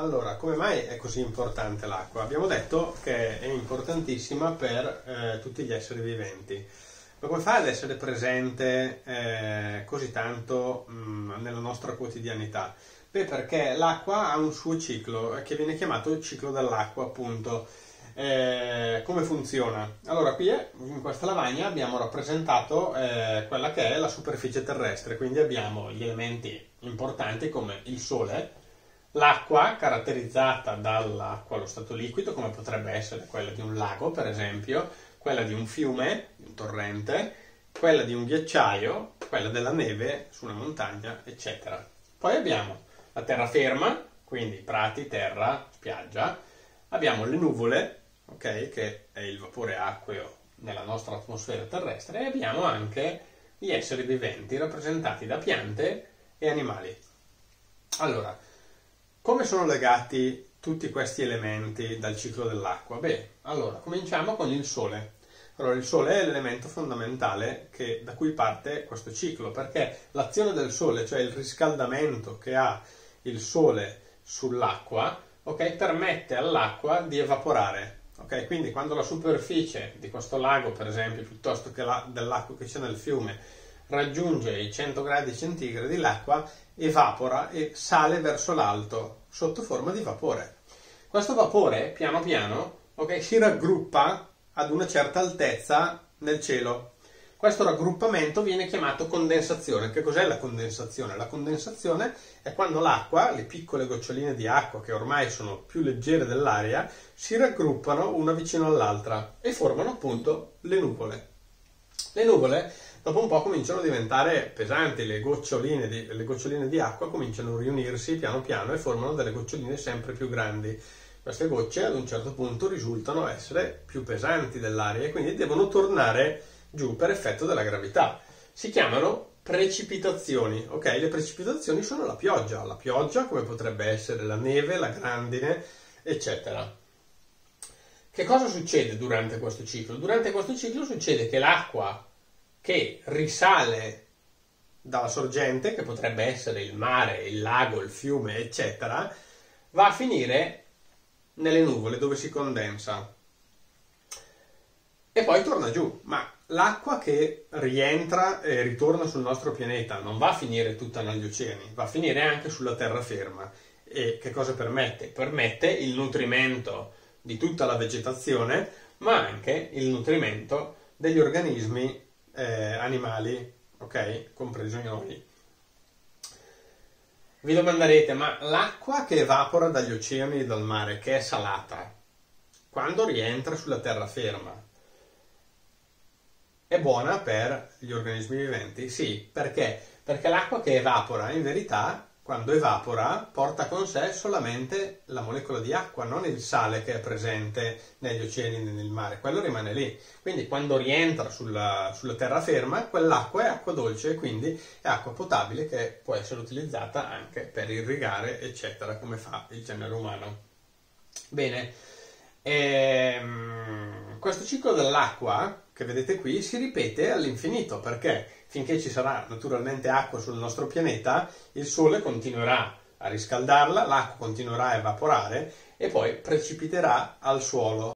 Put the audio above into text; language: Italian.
Allora, come mai è così importante l'acqua? Abbiamo detto che è importantissima per tutti gli esseri viventi. Ma come fa ad essere presente così tanto nella nostra quotidianità? Beh, perché l'acqua ha un suo ciclo che viene chiamato il ciclo dell'acqua, appunto. Come funziona? Allora, qui in questa lavagna abbiamo rappresentato quella che è la superficie terrestre, quindi abbiamo gli elementi importanti come il Sole, l'acqua caratterizzata dall'acqua allo stato liquido, come potrebbe essere quella di un lago, per esempio, quella di un fiume, di un torrente, quella di un ghiacciaio, quella della neve su una montagna, eccetera. Poi abbiamo la terraferma, quindi prati, terra, spiaggia. Abbiamo le nuvole, ok, che è il vapore acqueo nella nostra atmosfera terrestre, e abbiamo anche gli esseri viventi rappresentati da piante e animali. Allora, come sono legati tutti questi elementi dal ciclo dell'acqua? Beh, allora, cominciamo con il Sole. Allora, il Sole è l'elemento fondamentale da cui parte questo ciclo, perché l'azione del Sole, cioè il riscaldamento che ha il Sole sull'acqua, ok, permette all'acqua di evaporare. Ok, quindi quando la superficie di questo lago, per esempio, piuttosto che dell'acqua che c'è nel fiume, raggiunge i 100 gradi centigradi, l'acqua evapora e sale verso l'alto sotto forma di vapore. Questo vapore, piano piano, ok, si raggruppa ad una certa altezza nel cielo. Questo raggruppamento viene chiamato condensazione. Che cos'è la condensazione? La condensazione è quando l'acqua, le piccole goccioline di acqua che ormai sono più leggere dell'aria, si raggruppano una vicino all'altra e formano appunto le nuvole. Le nuvole dopo un po' cominciano a diventare pesanti, le goccioline di acqua cominciano a riunirsi piano piano e formano delle goccioline sempre più grandi. Queste gocce ad un certo punto risultano essere più pesanti dell'aria e quindi devono tornare giù per effetto della gravità. Si chiamano precipitazioni, ok? Le precipitazioni sono la pioggia come potrebbe essere la neve, la grandine, eccetera. Che cosa succede durante questo ciclo? Durante questo ciclo succede che l'acqua che risale dalla sorgente, che potrebbe essere il mare, il lago, il fiume, eccetera, va a finire nelle nuvole dove si condensa e poi torna giù. Ma l'acqua che rientra e ritorna sul nostro pianeta non va a finire tutta negli oceani, va a finire anche sulla terraferma. E che cosa permette? Permette il nutrimento di tutta la vegetazione, ma anche il nutrimento degli organismi animali, ok? Compreso noi. Vi domanderete, ma l'acqua che evapora dagli oceani e dal mare, che è salata, quando rientra sulla terraferma, è buona per gli organismi viventi? Sì, perché? Perché l'acqua che evapora, in verità, quando evapora, porta con sé solamente la molecola di acqua, non il sale che è presente negli oceani e nel mare. Quello rimane lì. Quindi quando rientra sulla terraferma, quell'acqua è acqua dolce e quindi è acqua potabile che può essere utilizzata anche per irrigare, eccetera, come fa il genere umano. Bene, questo ciclo dell'acqua che vedete qui si ripete all'infinito, perché finché ci sarà naturalmente acqua sul nostro pianeta, il Sole continuerà a riscaldarla, l'acqua continuerà a evaporare e poi precipiterà al suolo.